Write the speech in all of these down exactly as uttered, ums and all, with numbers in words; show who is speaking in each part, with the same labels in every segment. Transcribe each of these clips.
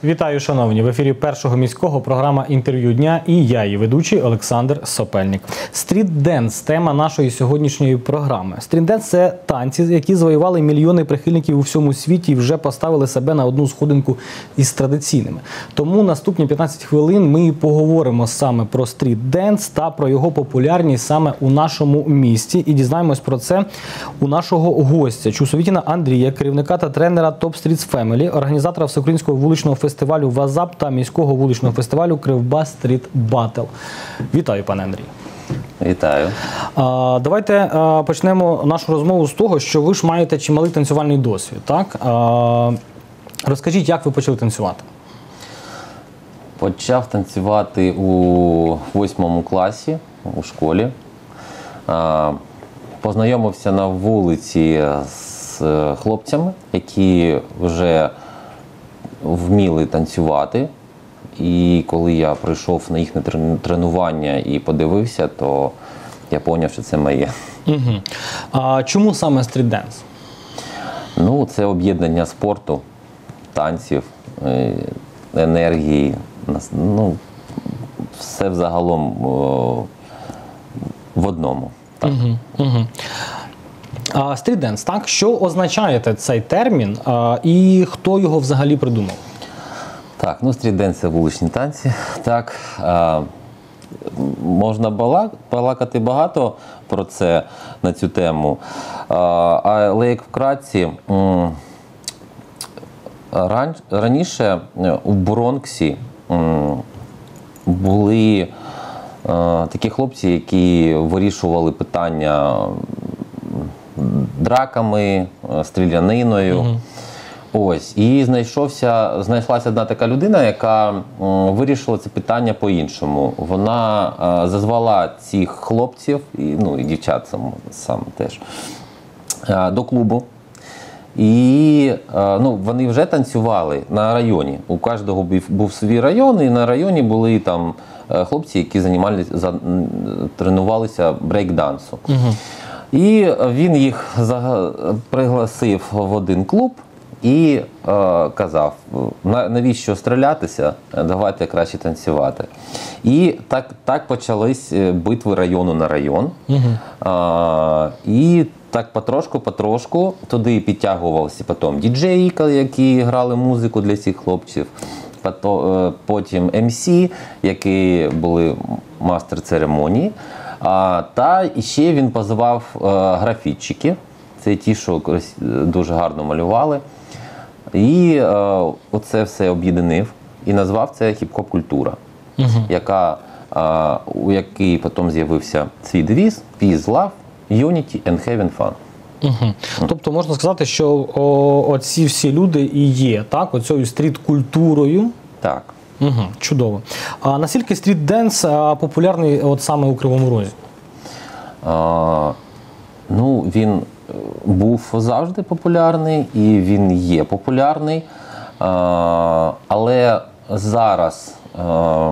Speaker 1: Вітаю, шановні! В ефірі Першого міського програма «Інтерв'ю дня» і я, її ведучий Олександр Сопельник. Стріт-денс – тема нашої сьогоднішньої програми. Стріт-денс – це танці, які завоювали мільйони прихильників у всьому світі і вже поставили себе на одну сходинку із традиційними. Тому наступні п'ятнадцять хвилин ми і поговоримо саме про стріт-денс та про його популярність саме у нашому місті. І дізнаємось про це у нашого гостя Чусовітіна Андрія, керівника та тренера Top Streets Family, організатора всеукраїнського вуличного фестивалю «Вазап» та міського вуличного фестивалю «Кривбас Стріт Баттл». Вітаю, пане Андрій.
Speaker 2: Вітаю.
Speaker 1: А, давайте а, почнемо нашу розмову з того, що ви ж маєте чималий танцювальний досвід, так? А, розкажіть, як ви почали танцювати?
Speaker 2: Почав танцювати у восьмому класі у школі. А, познайомився на вулиці з хлопцями, які вже вміли танцювати. І коли я прийшов на їхнє тренування і подивився, то я зрозумів, що це моє.
Speaker 1: Угу. А чому саме стріт-денс?
Speaker 2: Ну, це об'єднання спорту, танців, енергії. Ну, все взагалом о, в одному. Так.
Speaker 1: Угу. Угу. А, стріт-денс, так? Що означає цей термін а, і хто його взагалі придумав?
Speaker 2: Так, ну стріт-денс – це вуличні танці. Так, а, можна балак, балакати багато про це, на цю тему. А, але як вкратці, м, ран, раніше у Бронксі м, були а, такі хлопці, які вирішували питання драками, стріляниною. Угу. Ось, і знайшовся, знайшлася одна така людина, яка м, вирішила це питання по-іншому. Вона а, зазвала цих хлопців, і, ну і дівчат сам, сам теж, а, до клубу. І а, ну, вони вже танцювали на районі. У кожного був, був свій район, і на районі були там хлопці, які займалися, за, тренувалися брейк-дансу. Угу. І він їх за, пригласив в один клуб. І е, казав, навіщо стрілятися, давайте краще танцювати. І так, так почались битви району на район. Угу. А, і так потрошку-потрошку туди підтягувалися потім діджеї, які грали музику для цих хлопців, потім ем сі, які були мастер церемонії. А, та ще він позвав е, графітчиків, це ті, що дуже гарно малювали. І е, оце все об'єднав і назвав це хіп-хоп культура, угу. яка, е, у якій потім з'явився свій девіз «Peace, Love, Unity and Having Fun».
Speaker 1: Угу. Тобто можна сказати, що о, оці всі люди і є, так, оцею стріт-культурою?
Speaker 2: Так.
Speaker 1: Угу. Чудово. А наскільки стріт-денс популярний от саме у Кривому Розі?
Speaker 2: А, ну, він був завжди популярний і він є популярний, а, але зараз а,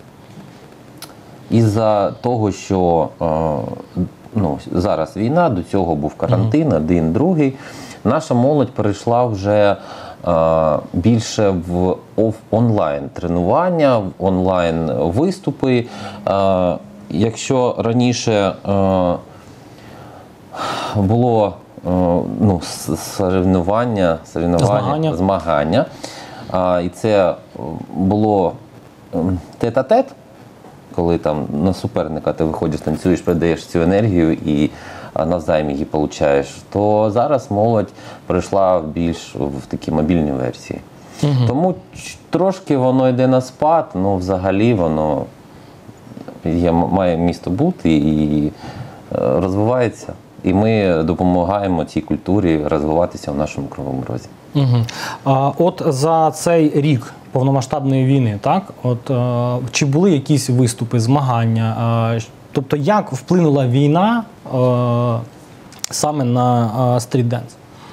Speaker 2: із-за того, що а, ну, зараз війна, до цього був карантин, один, другий, наша молодь перейшла вже а, більше в онлайн тренування, в онлайн виступи. А, якщо раніше а, було ну, соревнування, соревнування, змагання, змагання. А, і це було тет-а-тет, коли там на суперника ти виходиш, танцюєш, передаєш цю енергію і навзаєм її получаєш, то зараз молодь прийшла більш в такі мобільні версії. Угу. Тому трошки воно йде на спад, але взагалі воно є, має місто бути і розвивається. І ми допомагаємо цій культурі розвиватися в нашому Кривому Розі.
Speaker 1: Угу. А от за цей рік повномасштабної війни, так, от а, чи були якісь виступи, змагання? А, тобто, як вплинула війна а, саме на а, стріт-денс?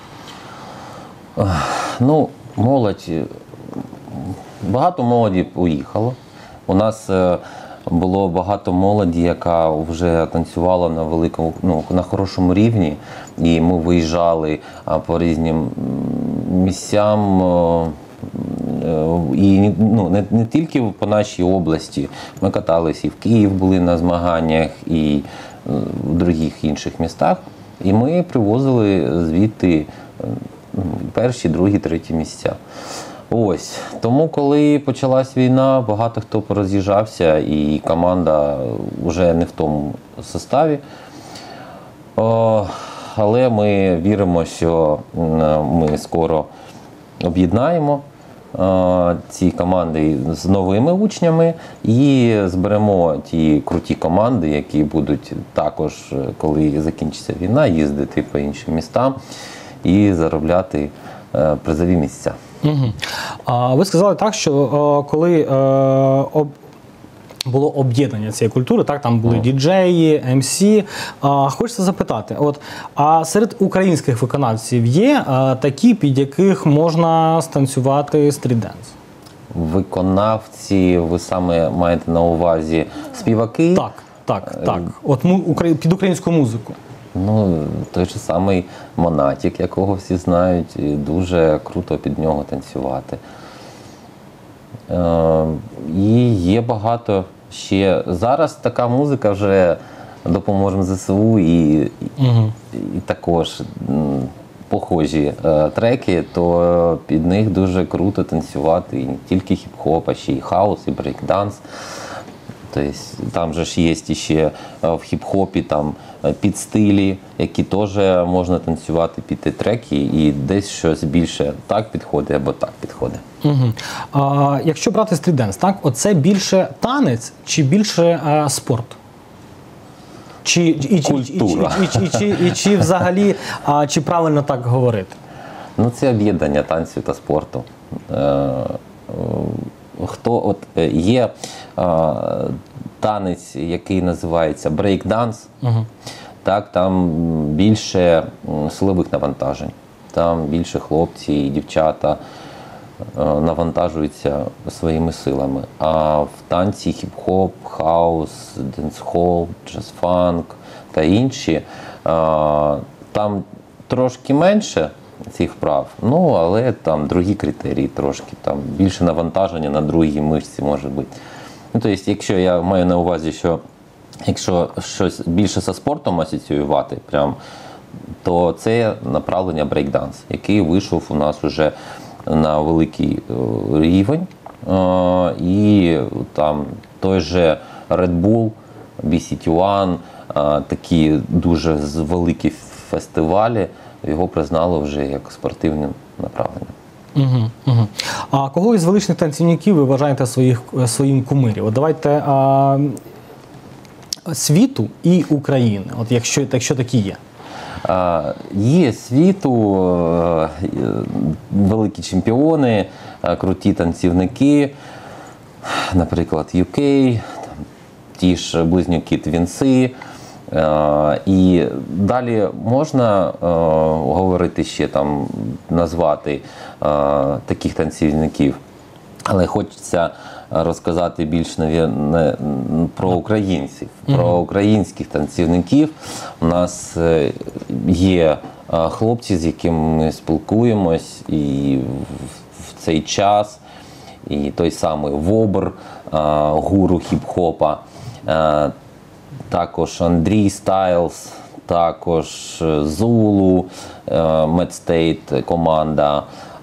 Speaker 2: Ну, молодь, багато молоді поїхало. У нас було багато молоді, яка вже танцювала на великому, ну, на хорошому рівні, і ми виїжджали по різним місцям, і ну, не, не тільки по нашій області. Ми каталися і в Київ були на змаганнях, і в других інших містах. І ми привозили звідти перші, другі, треті місця. Ось. Тому, коли почалась війна, багато хто пороз'їжджався, і команда вже не в тому составі. О, але ми віримо, що ми скоро об'єднаємо ці команди з новими учнями і зберемо ті круті команди, які будуть також, коли закінчиться війна, їздити по іншим містам і заробляти призові місця.
Speaker 1: Угу. А ви сказали так, що о, коли е, об, було об'єднання цієї культури, так, там були діджеї, ем сі. А, хочеться запитати, от, а серед українських виконавців є а, такі, під яких можна станцювати стріт-денс?
Speaker 2: Виконавці, ви саме маєте на увазі співаки?
Speaker 1: Так, так, так. От му, під українську музику. Ну,
Speaker 2: той же самий Монатік, якого всі знають, і дуже круто під нього танцювати. Е, і є багато ще. Зараз така музика вже «Допоможемо зе се у» і, угу. і, і також м, похожі е, треки, то під них дуже круто танцювати. І не тільки хіп-хоп, а ще і хаус, і брейк-данс. Тобто, там же ж є ще в хіп-хопі там підстилі, які теж можна танцювати під ті треки, і десь щось більше так підходить або так підходить.
Speaker 1: Угу. А, якщо брати стріт-денс, так, оце більше танець чи більше а, спорт? Чи, і,
Speaker 2: Культура.
Speaker 1: І, і, і, і, і, і, і чи взагалі, а, чи правильно так говорити?
Speaker 2: Ну, це об'єднання танцю та спорту. Е, Хто от є а, танець, який називається брейк-данс, uh-huh. так, там більше силових навантажень, там більше хлопці і дівчата а, навантажуються своїми силами. А в танці хіп-хоп, хаус, денс-хол, джаз-фанк та інші, а, там трошки менше цих вправ, ну, але там другі критерії трошки, там більше навантаження на другі мишці може бути. Ну, тобто, якщо я маю на увазі, що якщо щось більше зі спортом асоціювати, прям, то це направлення брейк-данс, який вийшов у нас вже на великий рівень. І там той же Red Bull, бі сі ті One, такі дуже великі фестивалі, його признали вже як спортивним направленням.
Speaker 1: Угу, угу. А кого із величних танцівників ви вважаєте своїх, своїм кумирів? От давайте а, світу і України, от якщо, якщо такі є.
Speaker 2: А, є світу, а, великі чемпіони, а, круті танцівники, наприклад, ю кей, там, ті ж близнюки Твінси. Uh, і далі можна uh, говорити ще там, назвати uh, таких танцівників, але хочеться розказати більш не, не, про українців, mm-hmm. про українських танцівників. У нас uh, є uh, хлопці, з якими ми спілкуємось і в, в цей час, і той самий Вобр, uh, гуру хіп-хопа, uh, також Андрій Стайлз, також Зулу, Медстейт команда.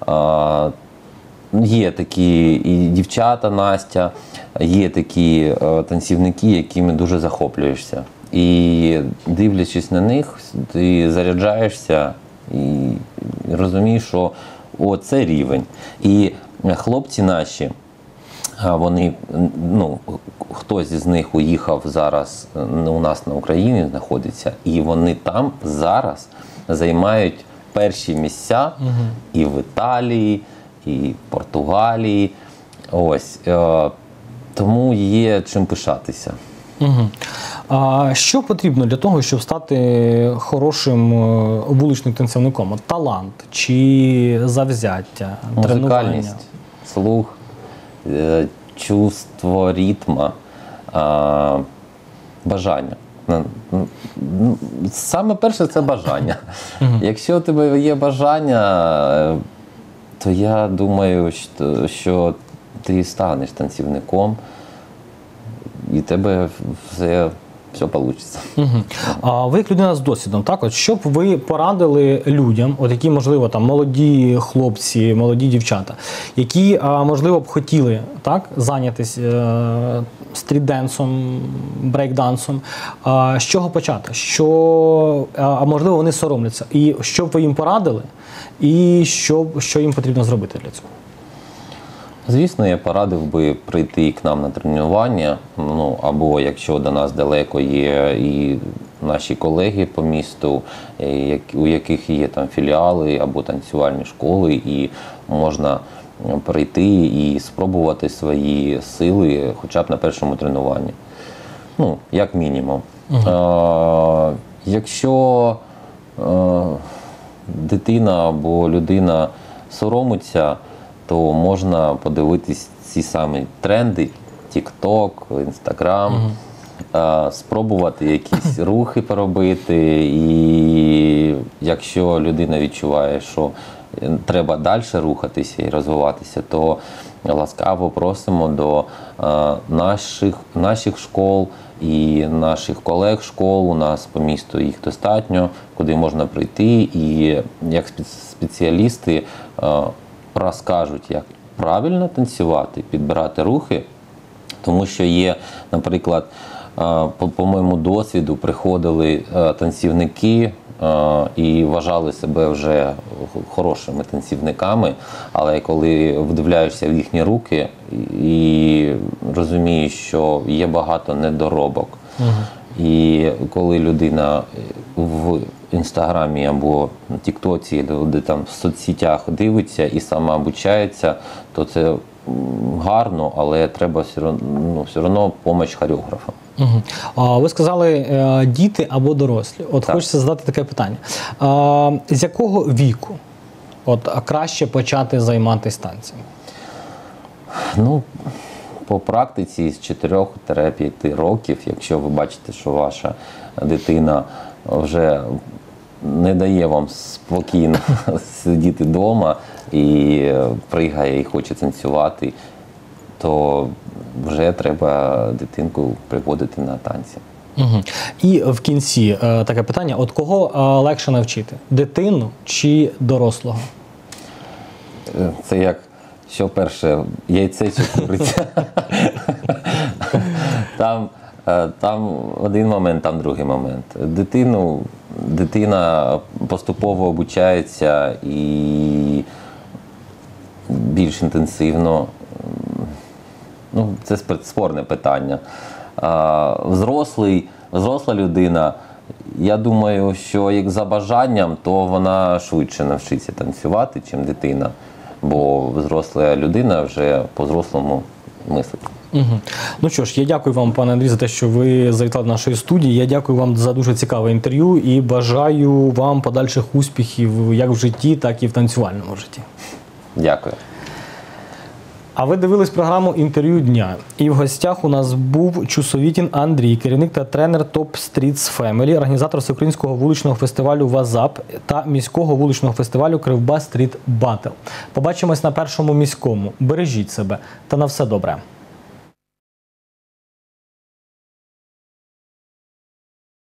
Speaker 2: Є такі і дівчата, Настя, є такі танцівники, якими дуже захоплюєшся. І дивлячись на них, ти заряджаєшся і розумієш, що о, це рівень. І хлопці наші, вони, ну, хтось із них уїхав зараз у нас на Україні, знаходиться, і вони там зараз займають перші місця угу. і в Італії, і в Португалії. Ось. Тому є чим пишатися.
Speaker 1: Угу. А що потрібно для того, щоб стати хорошим вуличним танцівником? Талант чи завзяття, тренування?
Speaker 2: Музикальність, слух, чувство ритму, бажання. Саме перше – це бажання. Uh-huh. Якщо у тебе є бажання, то я думаю, що, що ти станеш танцівником, і в тебе все, все вийде.
Speaker 1: Угу. А ви як людина з досвідом, так? От що б ви порадили людям, от які, можливо, там молоді хлопці, молоді дівчата, які, а, можливо, б хотіли так, зайнятися е, стрітденсом, брейкдансом, а, з чого почати? Що, а можливо, вони соромляться. І що б ви їм порадили, і що, що їм потрібно зробити для цього?
Speaker 2: Звісно, я порадив би прийти к нам на тренування, ну, або якщо до нас далеко є і наші колеги по місту, у яких є там філіали або танцювальні школи, і можна прийти і спробувати свої сили хоча б на першому тренуванні. Ну, як мінімум. Uh-huh. А, якщо а, дитина або людина соромиться, то можна подивитись ці самі тренди, TikTok, Instagram, uh-huh. спробувати якісь рухи поробити. І якщо людина відчуває, що треба далі рухатися і розвиватися, то ласкаво просимо до наших, наших школ і наших колег школ. У нас по місту їх достатньо, куди можна прийти і як спеціалісти розкажуть, як правильно танцювати, підбирати рухи, тому що є, наприклад, по, по моєму досвіду приходили танцівники і вважали себе вже хорошими танцівниками, але коли вдивляєшся в їхні руки і розумієш, що є багато недоробок. Угу. І коли людина в інстаграмі або на тіктоці, де там в соцсетях дивиться і сама обучається, то це гарно, але треба все одно, ну, все одно допомога хореографа.
Speaker 1: Угу. А, ви сказали е, діти або дорослі. От так. Хочеться задати таке питання. А, з якого віку от, краще почати займатися танцем?
Speaker 2: Ну, по практиці з чотирьох-п'яти років, якщо ви бачите, що ваша дитина вже не дає вам спокійно сидіти вдома і пригає і хоче танцювати, то вже треба дитинку приводити на танці.
Speaker 1: Угу. І в кінці е, таке питання, от кого е, легше навчити? Дитину чи дорослого?
Speaker 2: Це як, що перше, яйце чи куриця? Там, там один момент, там другий момент. Дитину, дитина поступово обучається і більш інтенсивно. Ну, це спорне питання. А, взрослий, взросла людина, я думаю, що як за бажанням, то вона швидше навчиться танцювати, ніж дитина. Бо взросла людина вже по-взрослому мислить.
Speaker 1: Угу. Ну що ж, я дякую вам, пане Андрій, за те, що ви завітали до нашої студії. Я дякую вам за дуже цікаве інтерв'ю і бажаю вам подальших успіхів як в житті, так і в танцювальному житті.
Speaker 2: Дякую.
Speaker 1: А ви дивились програму «Інтерв'ю дня». І в гостях у нас був Чусовітін Андрій, керівник та тренер Top Streets Family, організатор всеукраїнського вуличного фестивалю «Вазап» та міського вуличного фестивалю «Кривбас Стріт Батл». Побачимось на першому міському. Бережіть себе та на все добре.